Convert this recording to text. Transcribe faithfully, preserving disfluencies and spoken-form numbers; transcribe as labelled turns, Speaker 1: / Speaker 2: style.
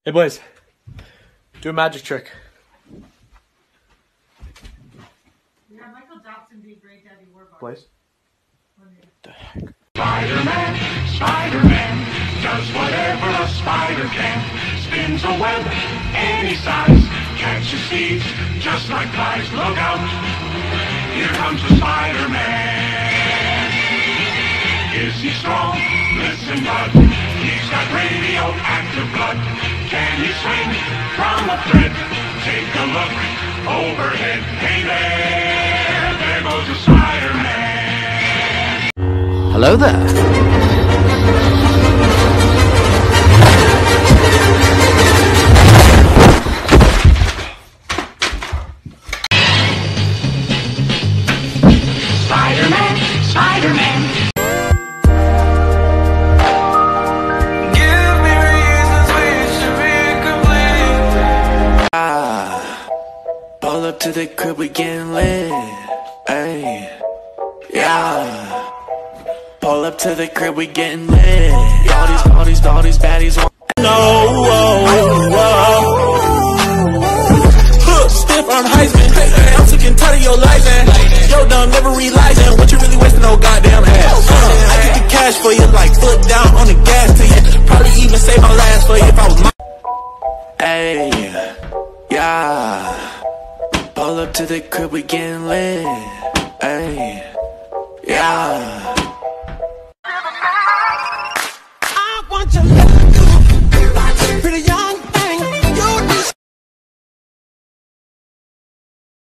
Speaker 1: Hey boys, do a magic trick.
Speaker 2: Yeah, Michael Jackson did great Daddy Warbucks.
Speaker 1: Boys? What the heck?
Speaker 3: Spider-Man, Spider-Man, does whatever a spider can. Spins a web any size, catches thieves just like flies. Look out, here comes the Spider-Man. Is he strong? Listen, bud, he's got radioactive blood. Can he swing from a thread? Take a look overhead. Hey there, there goes the Spider-Man.
Speaker 4: Hello there.
Speaker 3: Spider-Man, Spider-Man.
Speaker 4: Give me reasons we should be complete. Ah, pull up to the crib, we getting lit. Ay, yeah. Pull up to the crib, we getting lit. All these, all these, all these baddies want. No, whoa, whoa. Hook, stiff on Heisman. Hey, I'm sick and tired of your lies, man. Yo, dumb, never realizing what you really wasting no goddamn ass. Uh, I get the cash for you, like foot down on the gas to you. Probably even save my last for you if I was my. Hey, yeah. Pull up to the crib, we getting lit. Hey.